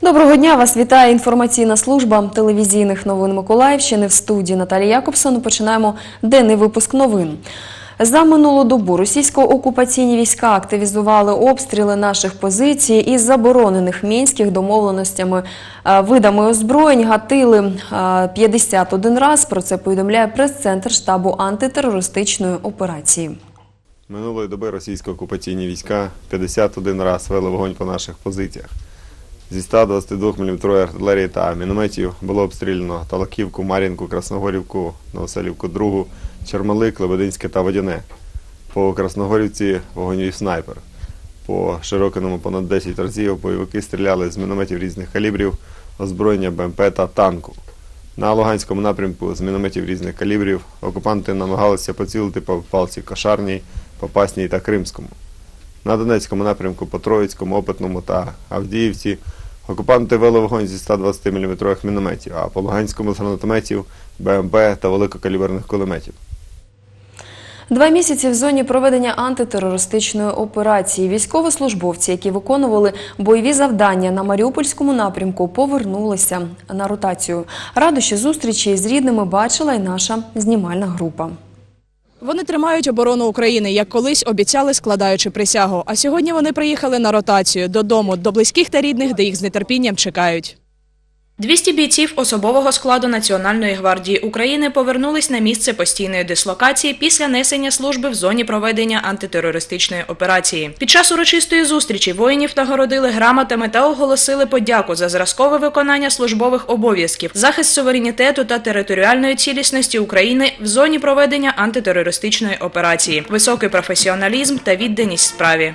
Доброго дня! Вас вітає інформаційна служба телевізійних новин Миколаївщини. В студії Наталія Якобсон. Починаємо денний випуск новин. За минулу добу російсько-окупаційні війська активізували обстріли наших позицій із заборонених Мінських домовленостями видами озброєнь гатили 51 раз. Про це повідомляє прес-центр штабу антитерористичної операції. Минулої доби російсько-окупаційні війська 51 раз вели вогонь по наших позиціях. Зі 122 мм артилерії та мінометів було обстріляно Талаківку, Мар'їнку, Красногорівку, Новоселівку, Другу, Чермалик, Лебединське та Водяне. По Красногорівці вогонь вів снайпер. По Широкиному понад 10 разів бойовики стріляли з мінометів різних калібрів, озброєння БМП та танку. На Луганському напрямку з мінометів різних калібрів окупанти намагалися поцілити по Палці Кошарній, Попасній та Кримському. На Донецькому напрямку по Троїцькому, Опитному та Авдіївці окупанти вели вогонь зі 120 мм мінометів, а по Луганському з гранатометів, БМП та великокаліберних кулеметів. 2 місяці в зоні проведення антитерористичної операції. Військовослужбовці, які виконували бойові завдання на Маріупольському напрямку, повернулися на ротацію. Радощі зустрічі з рідними бачила й наша знімальна група. Вони тримають оборону України, як колись обіцяли, складаючи присягу. А сьогодні вони приїхали на ротацію додому, до близьких та рідних, де їх з нетерпінням чекають. 200 бійців особового складу Національної гвардії України повернулись на місце постійної дислокації після несення служби в зоні проведення антитерористичної операції. Під час урочистої зустрічі воїнів нагородили грамотами та оголосили подяку за зразкове виконання службових обов'язків, захист суверенітету та територіальної цілісності України в зоні проведення антитерористичної операції, високий професіоналізм та відданість справі.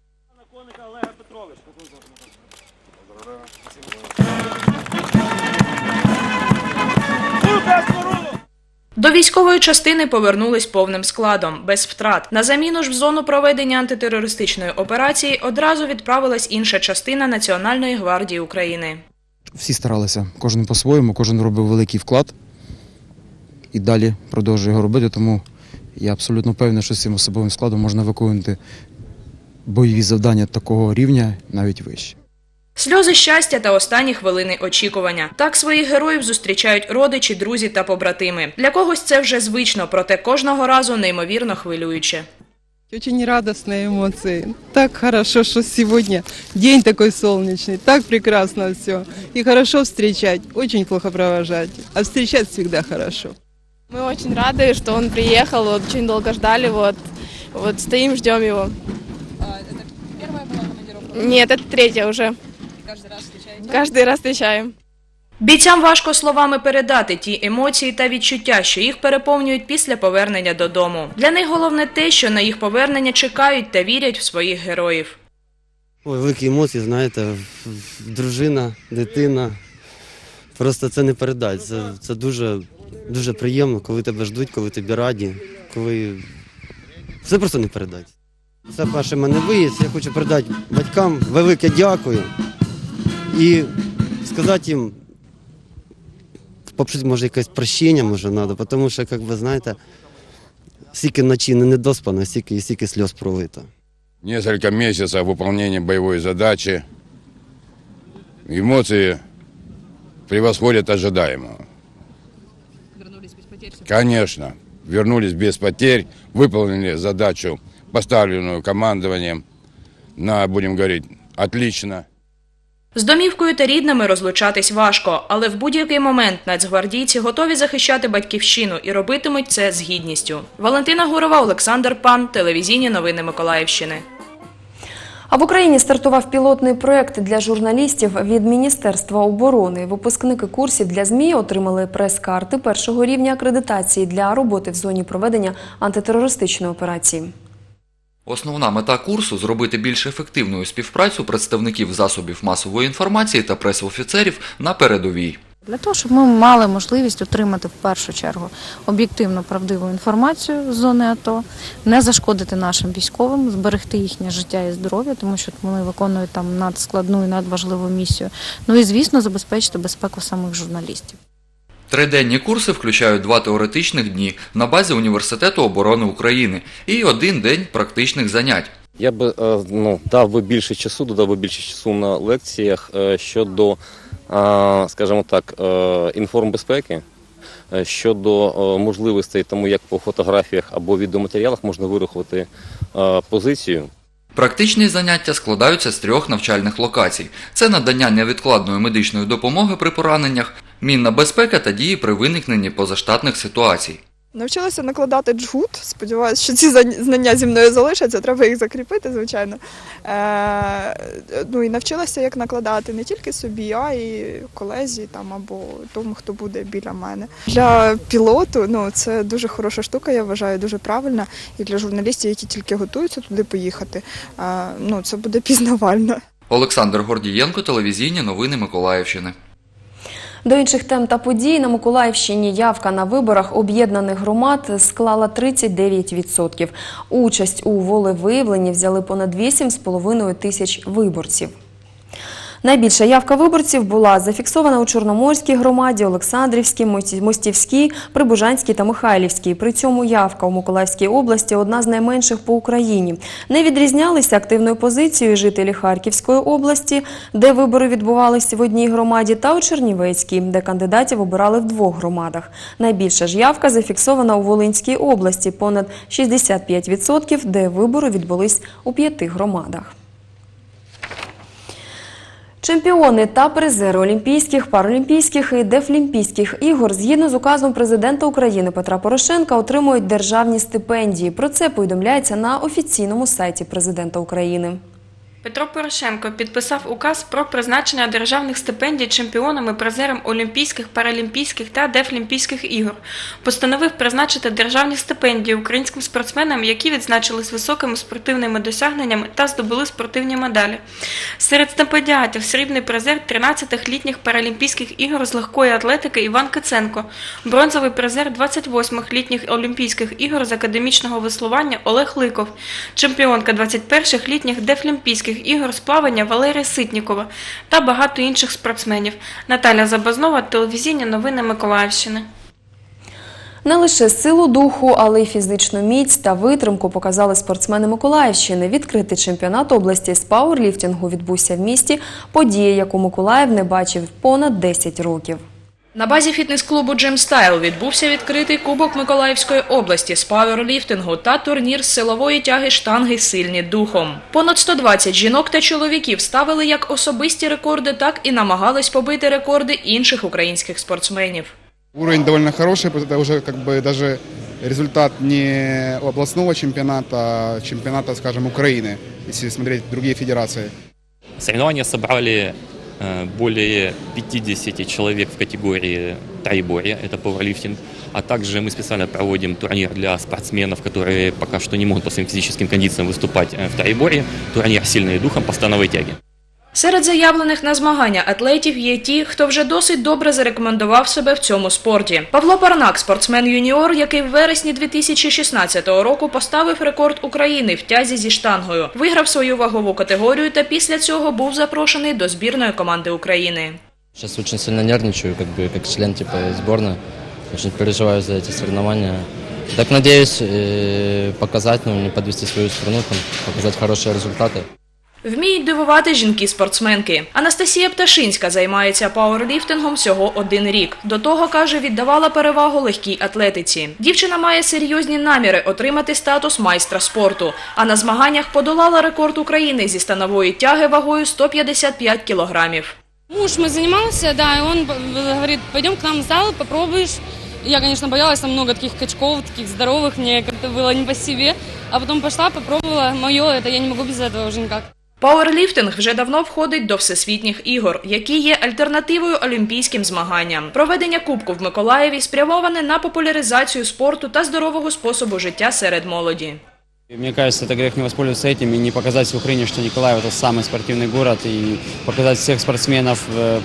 До військової частини повернулись повним складом, без втрат. На заміну ж в зону проведення антитерористичної операції одразу відправилась інша частина Національної гвардії України. Всі старалися, кожен по-своєму, кожен робив великий вклад і далі продовжує його робити, тому я абсолютно впевнений, що з цим особовим складом можна виконувати бойові завдання такого рівня, навіть вище. Сльози щастя та останні хвилини очікування. Так своїх героїв зустрічають родичі, друзі та побратими. Для когось це вже звично, проте кожного разу неймовірно хвилююче. Очень радостные эмоции. Так хорошо, что сегодня день такой солнечный, так прекрасно все. И хорошо встречать, очень плохо провожать, а встречать всегда хорошо. Мы очень рады, что он приехал, очень долго ждали, вот стоим, ждем его. Это первая была командировка? Нет, это третья уже. Каждый раз встречаете? Каждый раз встречаем. Бійцям важко словами передати ті емоції та відчуття, що їх переповнюють після повернення додому. Для них головне те, що на їх повернення чекають та вірять в своїх героїв. Ой, великі емоції, знаєте, дружина, дитина. Просто це не передати. Це дуже приємно, коли тебе ждуть, коли тобі раді, коли... Це просто не передати. Це перший мене виїзд, я хочу передати батькам велике дякую і сказати їм, попросити, може, якесь прощення, може, треба, тому що, як ви знаєте, стільки ночі не недоспано, стільки сльоз пролито. Несколько месяцев выполнения боевой задачи, эмоции превосходят ожидаемого. Вернулись без потерь? Конечно, вернулись без потерь, выполнили задачу, поставленную командованием, будем говорить, отлично. З домівкою та рідними розлучатись важко, але в будь-який момент нацгвардійці готові захищати батьківщину і робитимуть це з гідністю. Валентина Гурова, Олександр Пан, телевізійні новини Миколаївщини. А в Україні стартував пілотний проєкт для журналістів від Міністерства оборони. Випускники курсів для ЗМІ отримали прес-карти першого рівня акредитації для роботи в зоні проведення антитерористичної операції. Основна мета курсу – зробити більш ефективною співпрацю представників засобів масової інформації та пресофіцерів на передовій. Для того, щоб ми мали можливість отримати в першу чергу об'єктивну, правдиву інформацію з зони АТО, не зашкодити нашим військовим, зберегти їхнє життя і здоров'я, тому що вони виконують там надскладну і надважливу місію. Ну і, звісно, забезпечити безпеку самих журналістів. Триденні курси включають 2 теоретичних дні на базі Університету оборони України і 1 день практичних занять. Я би дав би більше часу, додав би більше часу на лекціях щодо, скажімо так, інформбезпеки, щодо можливостей тому, як по фотографіях або відеоматеріалах можна вирахувати позицію. Практичні заняття складаються з 3 навчальних локацій. Це надання невідкладної медичної допомоги при пораненнях, мінна безпека та дії при виникненні позаштатних ситуацій. Навчилася накладати джгут, сподіваюся, що ці знання зі мною залишаться, треба їх закріпити, звичайно. І навчилася, як накладати не тільки собі, а й колезі або тому, хто буде біля мене. Для пілоту це дуже хороша штука, я вважаю, дуже правильна. І для журналістів, які тільки готуються туди поїхати, це буде пізнавально. Олександр Гордієнко, телевізійні новини Миколаївщини. До інших тем та подій на Миколаївщині явка на виборах об'єднаних громад склала 39%. Участь у волевиявленні взяли понад 8,5 тисяч виборців. Найбільша явка виборців була зафіксована у Чорноморській громаді, Олександрівській, Мостівській, Прибужанській та Михайлівській. При цьому явка у Миколаївській області одна з найменших по Україні. Не відрізнялися активною позицією жителі Харківської області, де вибори відбувалися в одній громаді, та у Чернівецькій, де кандидатів обирали в 2 громадах. Найбільша ж явка зафіксована у Волинській області – понад 65%, де вибори відбулись у 5 громадах. Чемпіони та призери Олімпійських, Паралімпійських і Дефлімпійських ігор згідно з указом президента України Петра Порошенка отримують державні стипендії. Про це повідомляється на офіційному сайті президента України. Петро Порошенко підписав указ про призначення державних стипендій чемпіонам і призерам Олімпійських, Паралімпійських та Дефлімпійських ігор. Постановив призначити державні стипендії українським спортсменам, які відзначились високими спортивними досягненнями та здобули спортивні медалі. Серед стипендіатів срібний призер 13-х літніх Паралімпійських ігор з легкої атлетики Іван Киценко, бронзовий призер 28-х літніх Олімпійських ігор з академічного веслування Олег Ликов, чемпіонка 21-х літніх Дефлімпійських ігор з плавання Валерія Ситнікова та багато інших спортсменів. Наталя Забазнова, телевізійні новини Миколаївщини. Не лише силу духу, але й фізичну міць та витримку показали спортсмени Миколаївщини. Відкритий чемпіонат області з пауерліфтингу відбувся в місті, подія, яку Миколаїв не бачив понад 10 років. На базі фітнес-клубу Gym Style відбувся відкритий Кубок Миколаївської області з пауерліфтингу та турнір з силової тяги штанги «Сильні духом». Понад 120 жінок та чоловіків ставили як особисті рекорди, так і намагались побити рекорди інших українських спортсменів. Уровень довольно хороший, это уже даже результат не областного чемпионата, а чемпионата, скажем, Украины, если смотреть другие федерации. Соревнования собрали более 50 человек в категории троеборья, это пауэрлифтинг, а также мы специально проводим турнир для спортсменов, которые пока что не могут по своим физическим кондициям выступать в троеборье, турнир «Сильные духом» по становой тяге. Серед заявлених на змагання атлетів є ті, хто вже досить добре зарекомендував себе в цьому спорті. Павло Парнак – спортсмен-юніор, який в вересні 2016 року поставив рекорд України в тязі зі штангою. Виграв свою вагову категорію та після цього був запрошений до збірної команди України. Сейчас очень сильно нервничаю, как член сборной. Очень переживаю за эти соревнования. Так надеюсь показать, не подвести свою страну, показать хорошие результаты. Вміють дивувати жінки-спортсменки. Анастасія Пташинська займається пауерліфтингом всього 1 рік. До того, каже, віддавала перевагу легкій атлетиці. Дівчина має серйозні наміри отримати статус майстра спорту, а на змаганнях подолала рекорд України зі станової тяги вагою 155 кілограмів. Муж мой занимался, да, и он говорит, пойдем к нам в зал, попробуешь. Я, конечно, боялась, там много таких качков, таких здоровых, мне как-то было не по себе. А потом пошла, попробовала, мое, это я не могу без этого уже никак. Пауерліфтинг вже давно входить до всесвітніх ігор, які є альтернативою олімпійським змаганням. Проведення Кубку в Миколаєві спрямоване на популяризацію спорту та здорового способу життя серед молоді. Мне кажется, это грех не воспользоваться этим и не показать в Украине, что Николаев – это самый спортивный город, и показать всех спортсменов,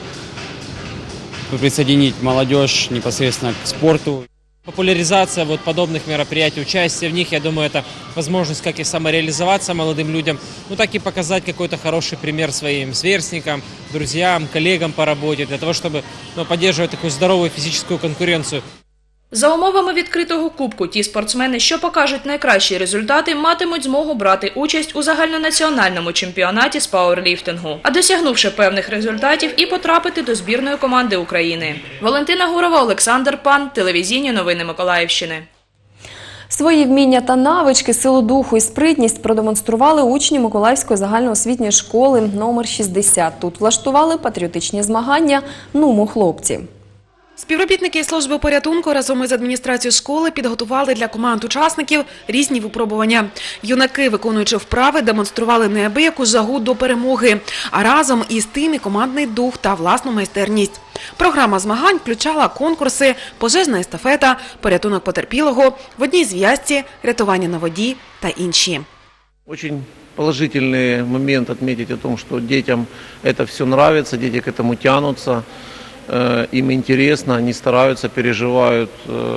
присоединить молодежь непосредственно к спорту. Популяризация подобных мероприятий, участие в них, я думаю, это возможность как и самореализоваться молодым людям, так и показать какой-то хороший пример своим сверстникам, друзьям, коллегам по работе, для того, чтобы поддерживать такую здоровую физическую конкуренцию. За умовами відкритого кубку ті спортсмени, що покажуть найкращі результати, матимуть змогу брати участь у загальнонаціональному чемпіонаті з пауерліфтингу, а досягнувши певних результатів і потрапити до збірної команди України. Валентина Гурова, Олександр Пан, телевізійні новини Миколаївщини. Свої вміння та навички, силу духу і спритність продемонстрували учні Миколаївської загальноосвітньої школи номер 60. Тут влаштували патріотичні змагання «Нумо, хлопці». Співробітники служби порятунку разом із адміністрацією школи підготували для команд учасників різні випробування. Юнаки, виконуючи вправи, демонстрували неабияку жагу до перемоги, а разом із тим і командний дух та власну майстерність. Програма змагань включала конкурси «Пожежна естафета», «Порятунок потерпілого», «В одній зв'язці», «Рятування на воді» та інші. Очень положительный момент отметить о том, что детям это все нравится, дети к этому тянутся. Им интересно, они стараются, переживают,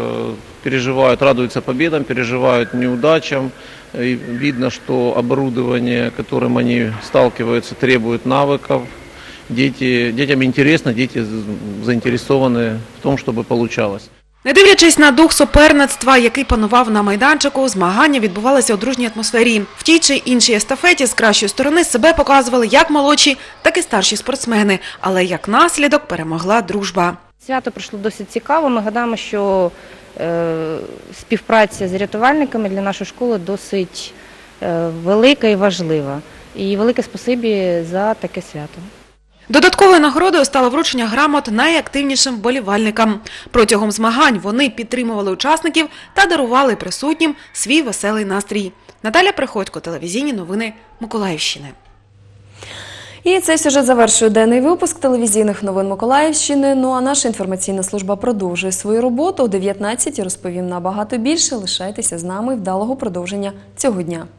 радуются победам, переживают неудачам. И видно, что оборудование, которым они сталкиваются, требует навыков. Детям интересно, дети заинтересованы в том, чтобы получалось. Не дивлячись на дух суперництва, який панував на майданчику, змагання відбувалися у дружній атмосфері. В тій чи іншій естафеті з кращої сторони себе показували як молодші, так і старші спортсмени. Але як наслідок перемогла дружба. Свято пройшло досить цікаво. Ми гадаємо, що співпраця з рятувальниками для нашої школи досить велика і важлива. І велике спасибі за таке свято. Додатковою нагородою стало вручення грамот найактивнішим вболівальникам. Протягом змагань вони підтримували учасників та дарували присутнім свій веселий настрій. Наталя Приходько, телевізійні новини Миколаївщини. І цей сюжет завершує денний випуск телевізійних новин Миколаївщини. Ну а наша інформаційна служба продовжує свою роботу. О 19-й розповім набагато більше. Лишайтеся з нами. Вдалого продовження цього дня.